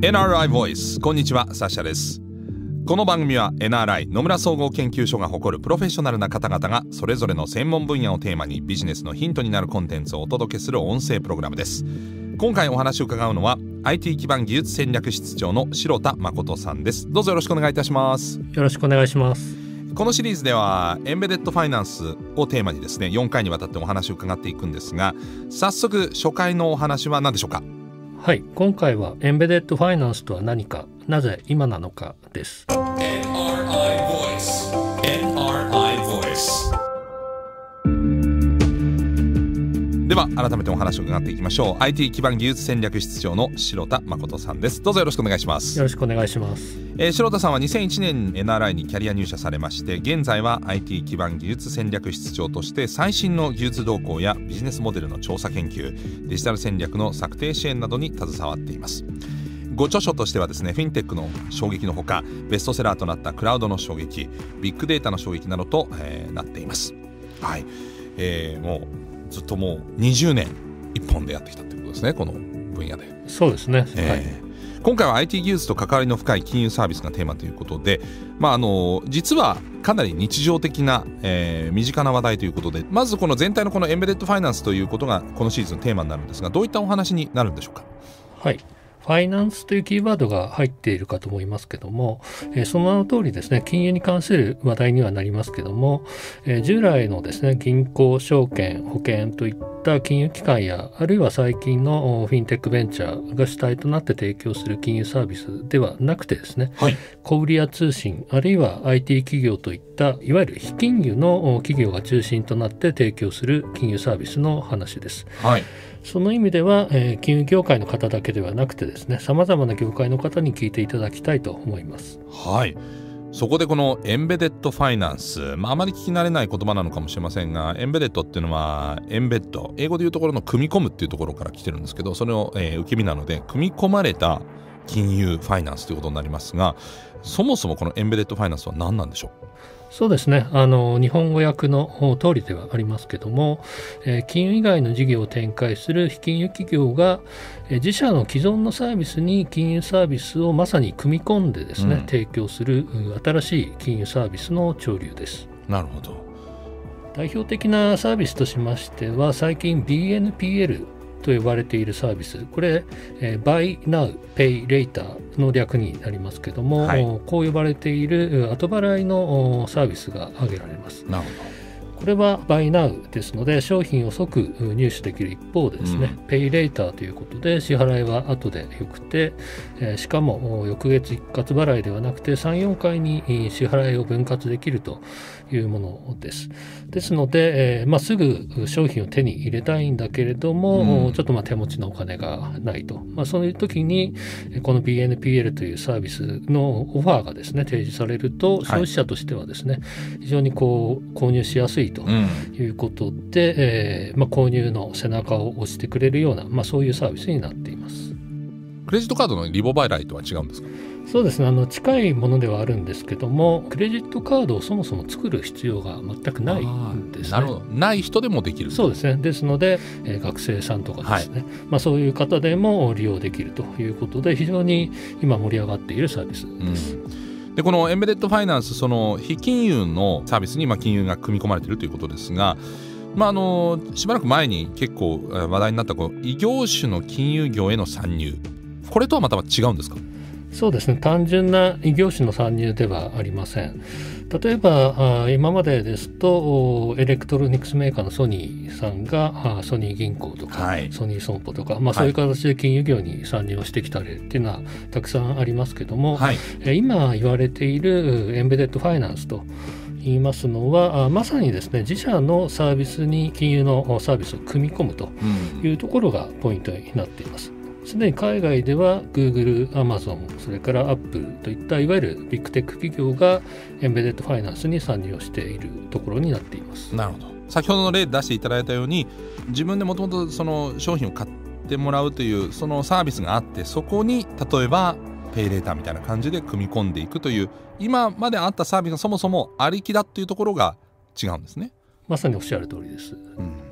NRI Voice。こんにちは、サッシャです。この番組は NRI 野村総合研究所が誇るプロフェッショナルな方々がそれぞれの専門分野をテーマにビジネスのヒントになるコンテンツをお届けする音声プログラムです。今回お話を伺うのは IT 基盤技術戦略室長の城田誠さんです。どうぞよろしくお願いいたします。 よろしくお願いします。 このシリーズではエンベデッドファイナンスをテーマにですね、4回にわたってお話を伺っていくんですが、早速初回のお話は何でしょうか？ はい、今回はエンベデッドファイナンスとは何か、なぜ今なのかです。 NRI Voice。 では改めてお話を伺っていきましょう。 IT 基盤技術戦略室長の城田誠さんです。どうぞよろしくお願いします。 よろしくお願いします。 城田さんは2001年 NRI にキャリア入社されまして、現在は IT 基盤技術戦略室長として最新の技術動向やビジネスモデルの調査研究、デジタル戦略の策定支援などに携わっています。ご著書としてはですね、フィンテックの衝撃のほか、ベストセラーとなったクラウドの衝撃、ビッグデータの衝撃などと、なっています。はい、もうずっともう20年一本でやってきたということですね、この分野で。 そうですね、 今回は IT 技術と関わりの深い金融サービスがテーマということで、実はかなり日常的な、身近な話題ということで、まずこの全体のこのエンベデッドファイナンスということがこのシリーズのテーマになるんですが、どういったお話になるんでしょうか？ はい、ファイナンスというキーワードが入っているかと思いますけども、その名の通りですね、金融に関する話題にはなりますけども、従来のですね、銀行、証券、保険といった金融機関や、あるいは最近のフィンテックベンチャーが主体となって提供する金融サービスではなくてですね、はい、小売や通信、あるいは IT 企業といったいわゆる非金融の企業が中心となって提供する金融サービスの話です。はい、その意味では、金融業界の方だけではなくてですね、様々な業界の方に聞いていただきたいと思います。 はい、そこでこのエンベデッドファイナンス、あまり聞き慣れない言葉なのかもしれませんが、エンベデッドっていうのはエンベッド、英語でいうところの組み込むっていうところから来てるんですけど、それを、受け身なので組み込まれた金融ファイナンスということになりますが、そもそもこのエンベデッドファイナンスは何なんでしょう？ そうですね、日本語訳の通りではありますけども、金融以外の事業を展開する非金融企業が、自社の既存のサービスに金融サービスをまさに組み込んでですね、提供する新しい金融サービスの潮流です。なるほど。代表的なサービスとしましては、最近 BNPLと呼ばれているサービス、これ、Buy Now Pay Later の略になりますけども、はい、こう呼ばれている後払いのサービスが挙げられます。なるほど。これは Buy Now ですので、商品を即入手できる一方でですね、Pay Later ということで支払いは後でよくて、しかも翌月一括払いではなくて 3,4 回に支払いを分割できるというものです。ですので、すぐ商品を手に入れたいんだけれども、ちょっと手持ちのお金がないと、そういう時にこの BNPL というサービスのオファーがですね提示されると、消費者としてはですね、非常に購入しやすいということで、購入の背中を押してくれるような、そういうサービスになっています。 クレジットカードのリボ払いとは違うんですか？ そうですね、近いものではあるんですけども、クレジットカードをそもそも作る必要が全くないんですね。 なるほど。ない人でもできる。 そうですね。ですので、学生さんとかですね、そういう方でも利用できるということで、非常に今盛り上がっているサービスです。 でこのエンベデッドファイナンス、その非金融のサービスに金融が組み込まれているということですが、しばらく前に結構話題になった異業種の金融業への参入、これとはまた違うんですか？ そうですね、単純な異業種の参入ではありません。例えば今までですとエレクトロニクスメーカーのソニーさんがソニー銀行とか、ソニー損保とか、そういう形で金融業に参入をしてきた例っていうのはたくさんありますけども、今言われているエンベデッドファイナンスと言いますのは、まさにですね、自社のサービスに金融のサービスを組み込むというところがポイントになっています。すでに海外では Google、Amazon、それから Apple といったいわゆるビッグテック企業がエンベデッドファイナンスに参入をしているところになっています。 なるほど。先ほどの例で出していただいたように、自分でもともとその商品を買ってもらうというそのサービスがあって、そこに例えばペイレーターみたいな感じで組み込んでいくという、今まであったサービスがそもそもありきだというところが違うんですね。 まさにおっしゃる通りです。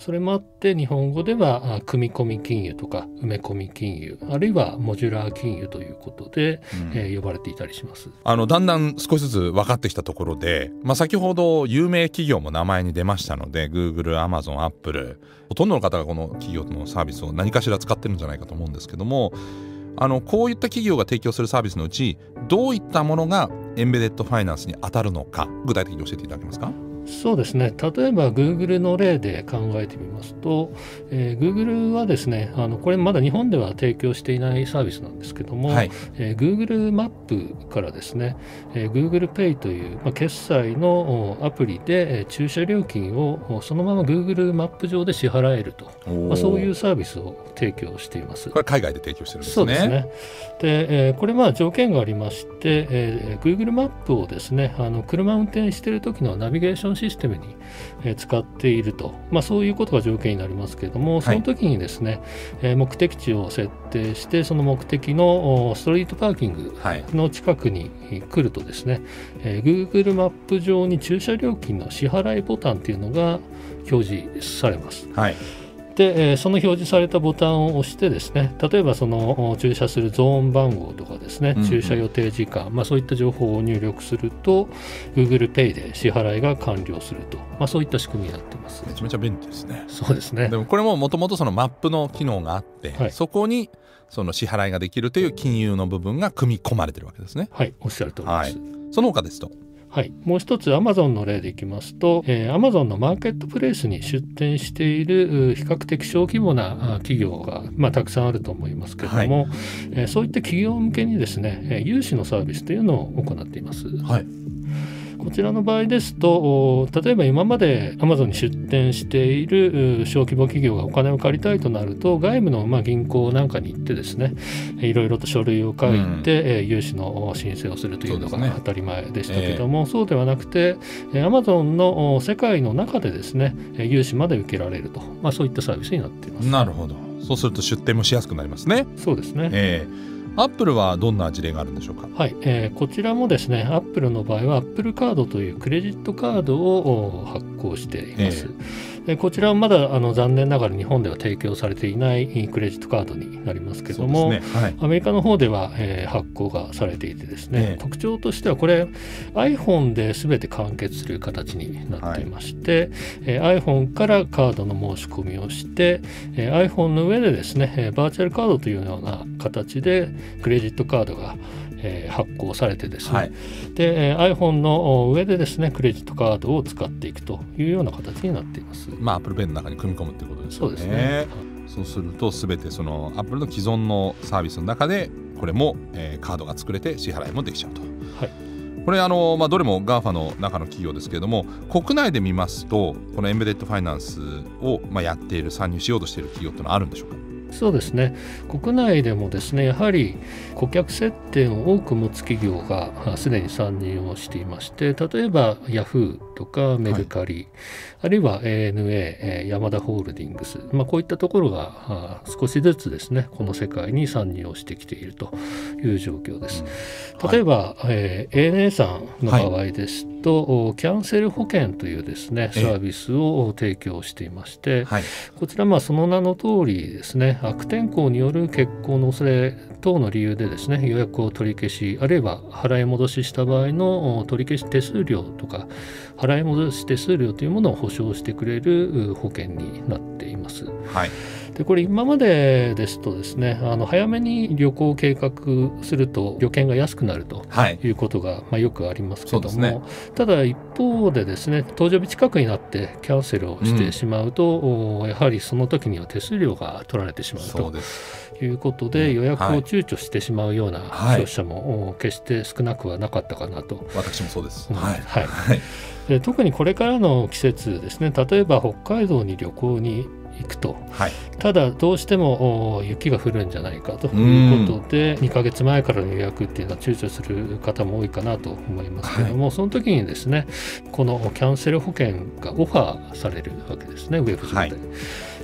それもあって日本語では組み込み金融とか埋め込み金融、あるいはモジュラー金融ということで、呼ばれていたりします。 だんだん少しずつ分かってきたところで、先ほど有名企業も名前に出ましたので Google、Amazon、Apple、 ほとんどの方がこの企業のサービスを何かしら使ってるんじゃないかと思うんですけども、こういった企業が提供するサービスのうちどういったものがエンベデッドファイナンスに当たるのか、具体的に教えていただけますか？ そうですね、例えば Google の例で考えてみますと、Google はですね、これまだ日本では提供していないサービスなんですけども、Google マップからですね、Google Pay という、決済のアプリで駐車料金をそのまま Google マップ上で支払えると、そういうサービスを提供しています。 これ海外で提供してるんですね。 そうですね。で、これ条件がありまして、Google マップをですね、車運転している時のナビゲーションシステムに使っていると、そういうことが条件になりますけれども、その時にですね、目的地を設定して、その目的のストリートパーキングの近くに来るとですね、Google マップ上に駐車料金の支払いボタンというのが表示されます。で、その表示されたボタンを押してですね、例えばその駐車するゾーン番号とかですね、駐車予定時間、そういった情報を入力すると Google Pay で支払いが完了すると、そういった仕組みになっています。 めちゃめちゃ便利ですね。 そうですね。 でもこれももともとそのマップの機能があって、そこにその支払いができるという金融の部分が組み込まれているわけですね。 はい、おっしゃる通りです。 その他ですと、 もう一つ Amazon の例でいきますと、Amazon のマーケットプレイスに出店している比較的小規模な企業が、たくさんあると思いますけれども、そういった企業向けにですね、融資のサービスというのを行っています。こちらの場合ですと、例えば今まで Amazon に出店している小規模企業がお金を借りたいとなると、外部の銀行なんかに行ってですね、いろいろと書類を書いて、融資の申請をするというのが当たり前でしたけども、そうではなくて Amazon の世界の中でですね、融資まで受けられると、そういったサービスになっています。 なるほど。そうすると出店もしやすくなりますね。 そうですね。 アップルはどんな事例があるんでしょうか？ こちらもですね、アップルの場合はアップルカードというクレジットカードを発行しています。こちらはまだ残念ながら日本では提供されていないクレジットカードになりますけども、アメリカの方では発行がされていてですね、特徴としてはこれ iPhone で全て完結する形になっていまして、iPhone からカードの申し込みをして、iPhone の上でですね、バーチャルカードというような形でクレジットカードが発行されてですね、で iPhone の上でですね、クレジットカードを使っていくというような形になっています。 Apple Pay の中に組み込むということですよね。 そうですね。 そうすると全てその Apple の既存のサービスの中でこれも、カードが作れて支払いもできちゃうと。これどれも GAFA の中の企業ですけれども、国内で見ますとこのエンベデッドファイナンスを、やっている、参入しようとしている企業というのはあるんでしょうか？ そうですね、国内でもですね、やはり顧客接点を多く持つ企業がすでに参入をしていまして、例えばヤフーとかメルカリ、あるいは ANA、ヤマダホールディングス、こういったところが少しずつですね、この世界に参入をしてきているという状況です。例えば、ANA さんの場合ですと、キャンセル保険というですね、サービスを提供していまして、こちらその名の通りですね、悪天候による欠航の恐れ等の理由でですね、予約を取り消し、あるいは払い戻しした場合の取り消し手数料とか払い戻し手数料というものを保証してくれる保険になっています。でこれ今までですとですね、早めに旅行を計画すると旅券が安くなるということが、よくありますけども、ただ一方でですね、搭乗日近くになってキャンセルをしてしまうと、やはりその時には手数料が取られてしまうということで、予約を躊躇してしまうような消費者も決して少なくはなかったかなと。 私もそうです。 で特にこれからの季節ですね、例えば北海道に旅行に行くと、ただどうしても雪が降るんじゃないかということで2ヶ月前からの予約っていうのは躊躇する方も多いかなと思いますけども、その時にですね、このキャンセル保険がオファーされるわけですね、ウェブ上で。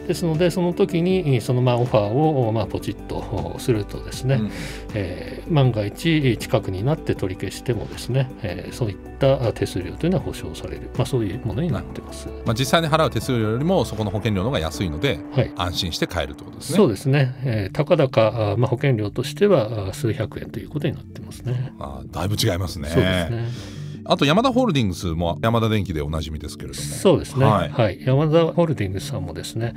ですのでその時にそのオファーをポチッとするとですね、万が一近くになって取り消してもですね、そういった手数料というのは保証される、そういうものになってます。 実際に払う手数料よりもそこの保険料の方が安いので、安心して買えるということですね。 そうですね、たかだか、保険料としては数百円ということになってますね。 だいぶ違いますね。 そうですね。 あとヤマダホールディングスもヤマダ電機でおなじみですけれども。 そうですね、ヤマダホールディングスさんもですね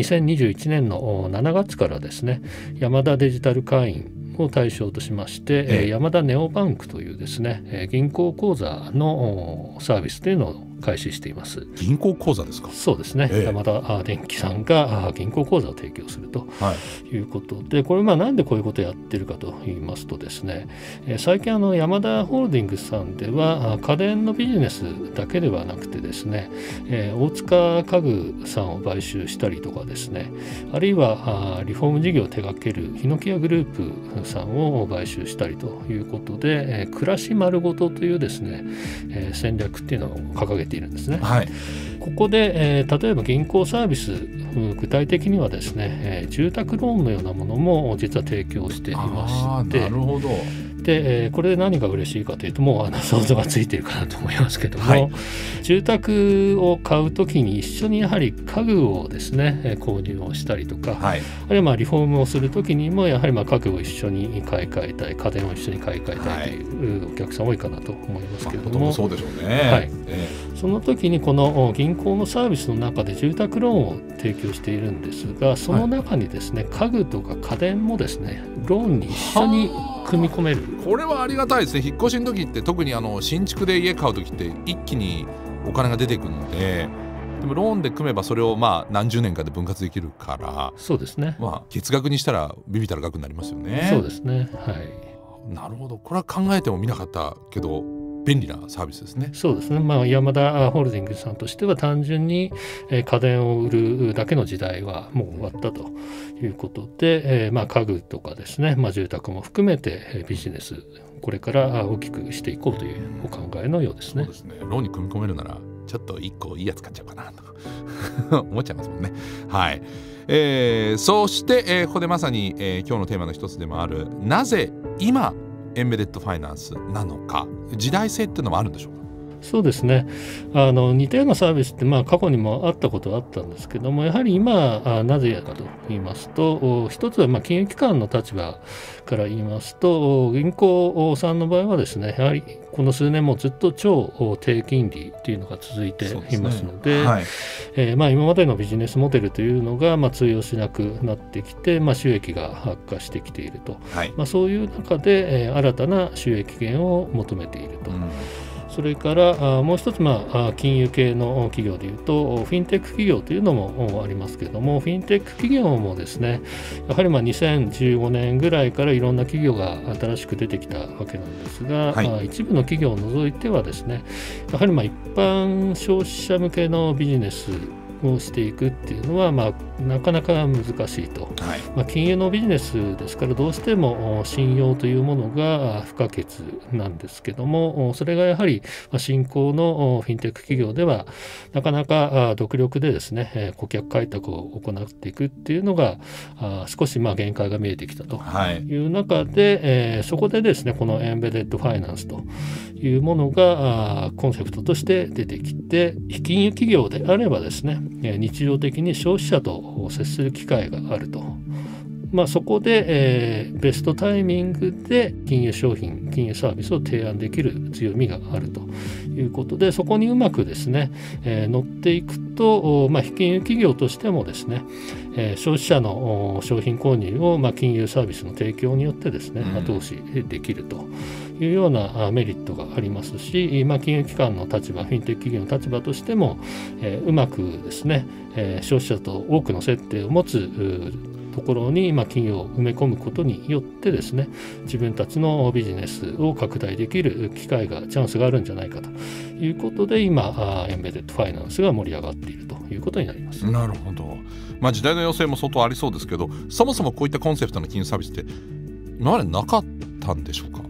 2021年の7月からですねヤマダデジタル会員を対象としまして、ヤマダネオバンクというですね、銀行口座のサービスというのを開始しています。 銀行口座ですか？ そうですね、ヤマダ電機さんが銀行口座を提供するということで、これなんでこういうことをやってるかと言いますとですね、最近ヤマダホールディングスさんでは家電のビジネスだけではなくてですね、大塚家具さんを買収したりとかですね、あるいはリフォーム事業を手掛けるヒノキヤグループさんを買収したりということで、暮らし丸ごとというですね、戦略っていうのを掲げているんですね。ここで、例えば銀行サービス、具体的にはですね、住宅ローンのようなものも実は提供していまして、 なるほど。 で、これで何が嬉しいかというと、もう想像がついているかなと思いますけども、住宅を買うときに一緒にやはり家具をですね購入をしたりとか、あるいはリフォームをするときにもやはり家具を一緒に買い替えたい、家電を一緒に買い替えたいというお客さん多いかなと思いますけれども、 そうでしょうね。 その時にこの銀行のサービスの中で住宅ローンを提供しているんですが、その中にですね、家具とか家電もですねローンに一緒に組み込める。 これはありがたいですね。引っ越しの時って特に新築で家買う時って一気にお金が出てくるので、でもローンで組めばそれを何十年かで分割できるから、 そうですね、 月額にしたらビビたる額になりますよね。 そうですね、 なるほど。これは考えてもみなかったけど便利なサービスですね。 そうですね、ヤマダホールディングスさんとしては単純に家電を売るだけの時代はもう終わったということで、家具とかですね、住宅も含めてビジネスこれから大きくしていこうというお考えのようですね。 そうですね。ローンに組み込めるならちょっと1個いいやつ買っちゃおうかなと思っちゃいますもんね。そして、ここでまさに、今日のテーマの一つでもある、なぜ今エンベデッドファイナンスなのか、時代性っていうのもあるんでしょうか？ そうですね、似たようなサービスって過去にもあったことはあったんですけども、やはり今なぜかと言いますと、一つは金融機関の立場から言いますと、銀行さんの場合はですね、やはりこの数年もずっと超低金利というのが続いていますので、今までのビジネスモデルというのが通用しなくなってきて、収益が悪化してきていると、そういう中で、新たな収益源を求めていると。それからもう一つ、金融系の企業でいうとフィンテック企業というのもありますけれども、フィンテック企業もですね、やはり2015年ぐらいからいろんな企業が新しく出てきたわけなんですが、一部の企業を除いてはですね、やはり一般消費者向けのビジネスをしていくっていうのは、なかなか難しいと、金融のビジネスですからどうしても信用というものが不可欠なんですけども、それがやはり新興のフィンテック企業ではなかなか独力でですね顧客開拓を行っていくっていうのが少し限界が見えてきたという中で、そこでですねこのエンベデッドファイナンスというものがコンセプトとして出てきて、非金融企業であればですね日常的に消費者と接する機会があると、そこで、ベストタイミングで金融商品、金融サービスを提案できる強みがあるということで、そこにうまくですね、乗っていくと、非金融企業としてもですね、消費者の商品購入を、金融サービスの提供によってですね、後押しできるというようなメリットがありますし、金融機関の立場、フィンテック企業の立場としても、うまくですね、消費者と多くの接点を持つところに企業を埋め込むことによってですね、自分たちのビジネスを拡大できる機会が、チャンスがあるんじゃないかということで、今エンベデッドファイナンスが盛り上がっているということになります。 なるほど。時代の要請も相当ありそうですけど、そもそもこういったコンセプトの金融サービスって今までなかったんでしょうか？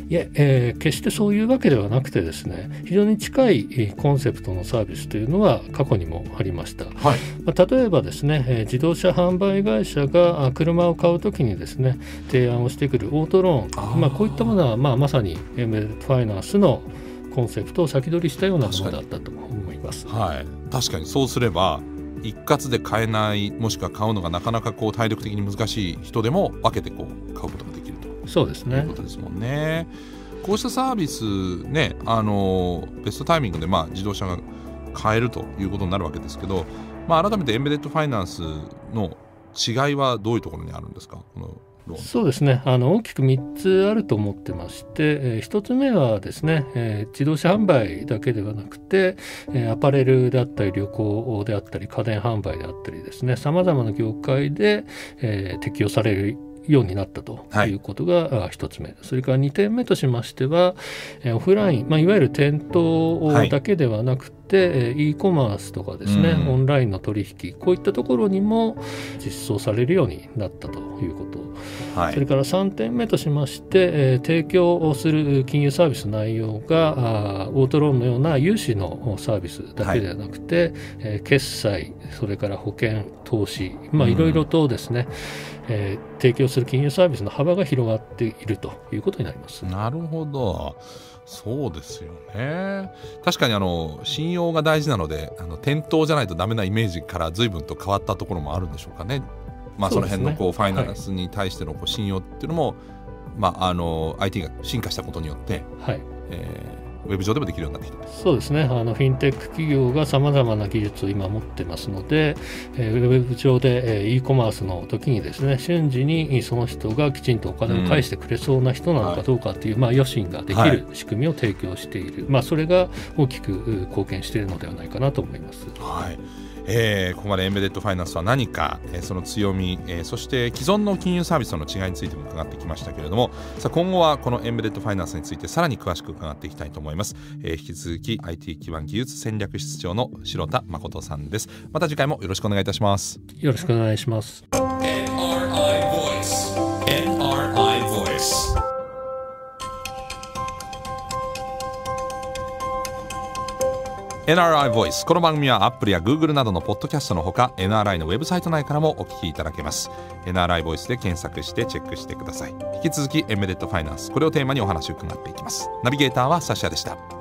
いえ、決してそういうわけではなくてですね、非常に近いコンセプトのサービスというのは過去にもありました。 はい。 例えばですね、自動車販売会社が車を買うときにですね、提案をしてくるオートローン、こういったものはまさにエンベデッドファイナンスのコンセプトを先取りしたようなものだったと思います。 はい、確かにそうすれば一括で買えない、もしくは買うのがなかなか体力的に難しい人でも分けて買うことができると。 そうですね。 いうことですもんね。こうしたサービスね、ベストタイミングで自動車が買えるということになるわけですけど、改めてエンベデッドファイナンスの違いはどういうところにあるんですか？このローン。 そうですね、大きく3つあると思ってまして、1つ目はですね、自動車販売だけではなくて、アパレルであったり旅行であったり家電販売であったりですね、さまざまな業界で、適用されるようになったということが1つ目、それから2点目としましては、オフライン、いわゆる店頭だけではなくて、e コマースとかですね、オンラインの取引、こういったところにも実装されるようになったということ、それから3点目としまして、提供する金融サービス内容がオートローンのような融資のサービスだけではなくて、決済、それから保険、投資、いろいろとですね、提供する金融サービスの幅が広がっているということになります。 なるほど、そうですよね。確かに信用が大事なので、店頭じゃないとダメなイメージから随分と変わったところもあるんでしょうかね。その辺のファイナンスに対しての信用っていうのも、IT が進化したことによって、ウェブ上でもできるようになってきた。 そうですね、フィンテック企業がさまざまな技術を今持ってますので、ウェブ上で e コマースの時にですね、瞬時にその人がきちんとお金を返してくれそうな人なのかどうかという、予診ができる仕組みを提供している、それが大きく貢献しているのではないかなと思います。 はい。ここまでエンベデッドファイナンスは何か、その強み、そして既存の金融サービスとの違いについても伺ってきましたけれども、今後はこのエンベデッドファイナンスについてさらに詳しく伺っていきたいと思います。引き続き IT 基盤技術戦略室長の城田誠さんです。また次回もよろしくお願いいたします。 よろしくお願いします。 NRI Voice。 この番組は Apple や Google などのポッドキャストのほか NRI のウェブサイト内からもお聞きいただけます。 NRI Voice で検索してチェックしてください。引き続きエンベデッドファイナンス、これをテーマにお話を伺っていきます。ナビゲーターはサシャでした。